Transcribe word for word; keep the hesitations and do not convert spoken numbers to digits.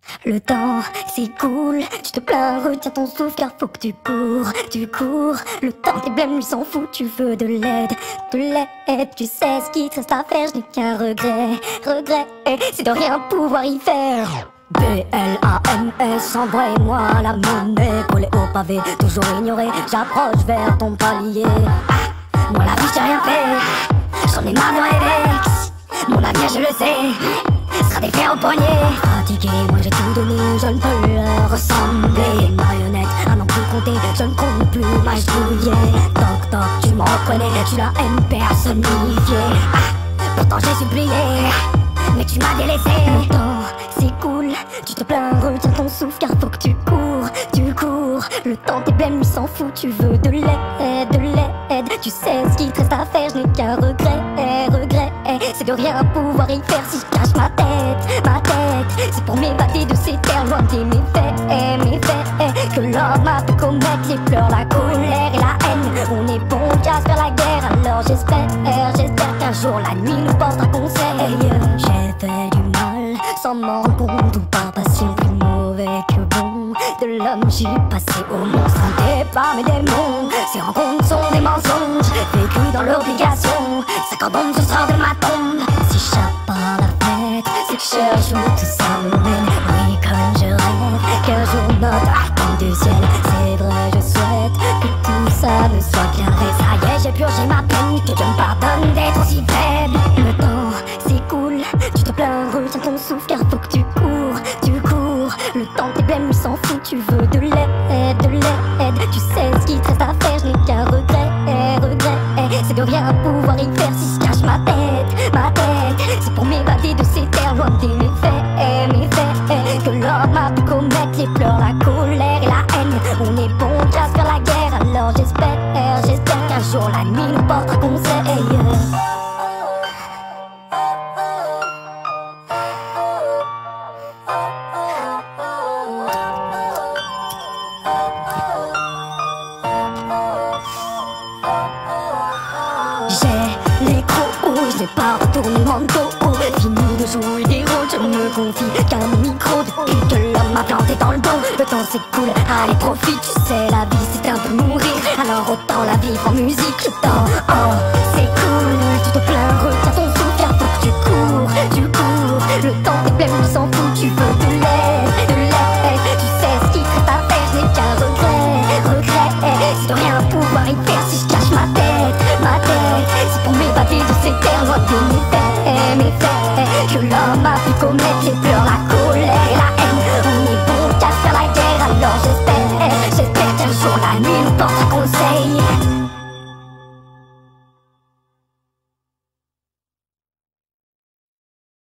Le temps s'écoule, tu te plains, retiens ton souffle car faut que tu cours, tu cours. Le temps tes blêmes lui s'en fout, tu veux de l'aide, de l'aide. Tu sais ce qui te reste à faire, je n'ai qu'un regret, regret, c'est de rien pouvoir y faire. B L A M S, envoie-moi la monnaie, collée au pavé, toujours ignoré, j'approche vers ton palier. Ah, moi la vie j'ai rien fait, j'en ai marre de rêver, mon avenir je le sais, sera des fers au poignet. Fatigué, moi j'ai tout donné, je ne peux leur ressembler. Une marionnette, à n'en plus compter, je ne compte plus m'agenouiller. Toc toc, tu m'en reconnais, tu la haine personnifiée. Ah, pourtant j'ai supplié, mais tu m'as délaissé. Le temps s'écoule, tu te plains, retiens ton souffle car faut que tu cours, tu cours. Le temps tes blêmes lui s'en fout, tu veux de l'aide, de l'aide. Tu sais ce qu'il te reste à faire, je n'ai qu'un regret, regret, c'est de rien pouvoir y faire. Si je cache ma tête, ma tête, c'est pour m'évader de ces terres loin des méfaits, méfaits. Que l'homme a pu commettre les pleurs, la colère et la haine. On est bon qu'à se faire la guerre, alors j'espère, j'espère qu'un jour la nuit nous portera conseil. J'ai fait du mal sans m'en rendre compte, ou par passion plus mauvais que bon. De l'homme j'y passé au monstre, hanté par mes démons. Ces rencontres sont des mensonges, vécu dans l'obligation. Cinquante bombes je sors de ma tombe. Si j'échappe par la fenêtre, c'est que je joue tout ça même. Oui, comme je rêve qu'un jour notre attente du ciel. C'est vrai, je souhaite que tout ça me soit carré. Ça y est, j'ai purgé ma peine, que Dieu me pardonne d'être aussi faible. Le temps s'écoule, tu te plains, retiens ton souffle car faut que tu cours, tu cours. Le temps tes blêmes lui s'en fout, tu veux de l'aide, de l'aide. Tu sais ce qu'il te reste à faire, je n'ai qu'un regret, regret, c'est de rien pouvoir y faire. Si je cache ma tête, ma tête, c'est pour m'évader de ces terres loin des méfaits, méfaits. Que l'homme a pu commettre les pleurs, la colère et la haine. On est bon qu'à se faire la guerre, alors j'espère, j'espère qu'un jour la nuit nous portera conseil. J'ai les crocs, je n'ai pas retourné mon dos. Fini de jouer des rôles, je me confie qu'un micro depuis que l'homme m'a planté dans le dos. Le temps s'écoule, allez profite, tu sais la vie c'est un peu mourir, alors autant la vivre en musique. Le temps, oh s'écoule, tu te plains, retiens ton souffle car faut que tu cours, tu cours. Le temps tes blêmes lui s'en fout, tu veux de l'aide, de l'aide. Tu sais ce qu'il te reste à faire, je n'ai qu'un regret, regret, c'est de rien pouvoir y faire. Si je cache ma tête, ma tête, c'est pour m'évader de ces terres loin des méfaits, méfaits. Que l'homme a pu commettre les pleurs,